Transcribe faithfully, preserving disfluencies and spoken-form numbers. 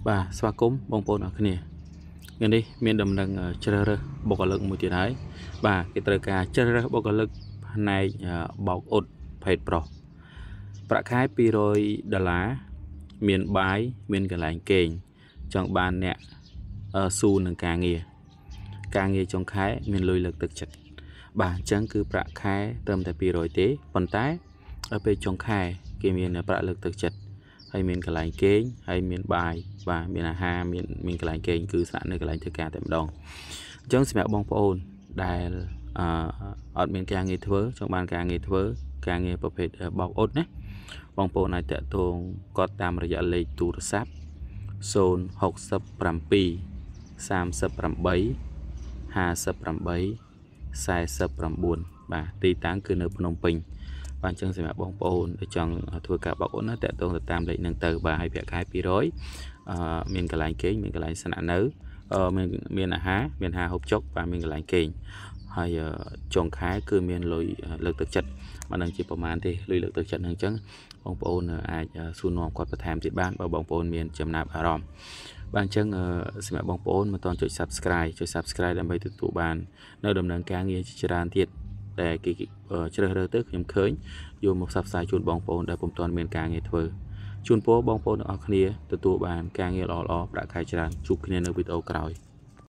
Bà xóa cúm bông bồn ở kia ngày đi miền đầm nâng chơi rơ bọc ở lực một tiền ấy bà cái tờ cá chơi rơ bọc ở lực này bọc ột phải pro bạc khai pi rồi đà lá miền bái miền cái lạnh kềnh trong bàn nè su nâng càng nghề càng nghề trong khai miền lùi lực thực chất bà chẳng cứ bạc khai tầm tại pi rồi tế phần tái ở bên trong khai kia miền là bạc lực thực chất hay miền cái lạnh kềnh hay miền bài và miền hà miền miền cái lạnh kềnh cứ sẵn nơi cái lạnh thực cả tại đòn chẳng sẽ bong phôn đài ở miền càng nghề thưa trong bàn càng nghề thưa càng nghềประเภท bọc ốt nhé bong phôn này tệ tuồng có tamระยะ លេខ ទូរស័ព្ទ ศูนย์ หก สิบ เจ็ด สาม สิบ แปด ห้า สิบ แปด สี่ สิบ เก้า បាទទីតាំងគឺនៅភ្នំពេញបាទអញ្ចឹងសម្រាប់បងប្អូនដែលចង់ធ្វើការបោកអូនណាតើតងទៅតាមលេខហ្នឹងទៅបាទឲ្យប្រាក់ខែពីរយអឺមានកន្លែងគេងមានកន្លែងស្នាក់នៅអឺមានមានអាហារមានអាហារហូបចុកបាទមានកន្លែងគេងហើយចុងខែគឺមានលុយលើកទឹកចិត្តមិនដឹងជាប្រមាណទេលុយលើកទឹកចិត្តហ្នឹងអញ្ចឹងបងប្អូនអាចសួរនាំគាត់បន្ថែមទៀតបានបើបងប្អូនមានចំណាប់អារម្មណ៍បាទអញ្ចឹងសម្រាប់បងប្អូនមិនទាន់ចុច Subscribe ចុច Subscribe ដើម្បីទទួលបាននៅដំណើរការងារជាច្រើនទៀតតែគេជ្រើសរើសទៅខ្ញុំឃើញយកមកផ្សព្វផ្សាយជូនបងប្អូនដែលពុំទាន់មានការងារធ្វើជូនពរបងប្អូនទាំងអស់គ្នាទទួលបានការងារល្អៗប្រាក់ខែច្រើនជួបគ្នានៅវីដេអូក្រោយ